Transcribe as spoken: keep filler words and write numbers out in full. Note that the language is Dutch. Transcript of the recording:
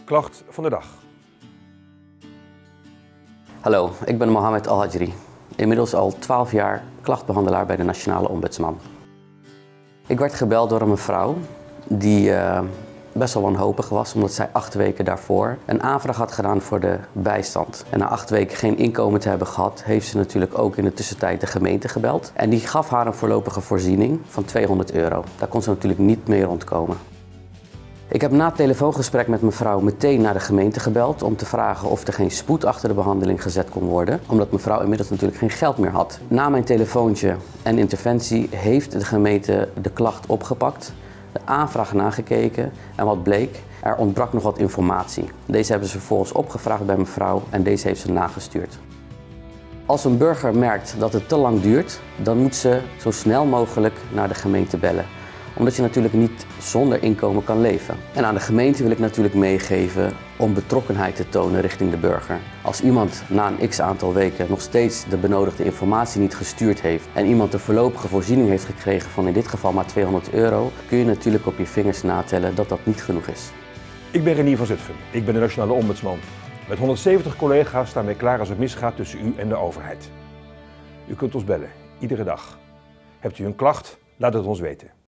klacht van de dag. Hallo, ik ben Mohammed Al-Hajri. Inmiddels al twaalf jaar klachtbehandelaar bij de Nationale Ombudsman. Ik werd gebeld door een mevrouw die uh, best wel wanhopig was omdat zij acht weken daarvoor een aanvraag had gedaan voor de bijstand. En na acht weken geen inkomen te hebben gehad, heeft ze natuurlijk ook in de tussentijd de gemeente gebeld. En die gaf haar een voorlopige voorziening van tweehonderd euro. Daar kon ze natuurlijk niet meer ontkomen. Ik heb na het telefoongesprek met mevrouw meteen naar de gemeente gebeld om te vragen of er geen spoed achter de behandeling gezet kon worden, omdat mevrouw inmiddels natuurlijk geen geld meer had. Na mijn telefoontje en interventie heeft de gemeente de klacht opgepakt, de aanvraag nagekeken en wat bleek, er ontbrak nog wat informatie. Deze hebben ze vervolgens opgevraagd bij mevrouw en deze heeft ze nagestuurd. Als een burger merkt dat het te lang duurt, dan moet ze zo snel mogelijk naar de gemeente bellen. Omdat je natuurlijk niet zonder inkomen kan leven. En aan de gemeente wil ik natuurlijk meegeven om betrokkenheid te tonen richting de burger. Als iemand na een x-aantal weken nog steeds de benodigde informatie niet gestuurd heeft en iemand de voorlopige voorziening heeft gekregen van in dit geval maar tweehonderd euro, kun je natuurlijk op je vingers natellen dat dat niet genoeg is. Ik ben Renier van Zutphen. Ik ben de Nationale Ombudsman. Met honderdzeventig collega's staan wij klaar als het misgaat tussen u en de overheid. U kunt ons bellen, iedere dag. Hebt u een klacht? Laat het ons weten.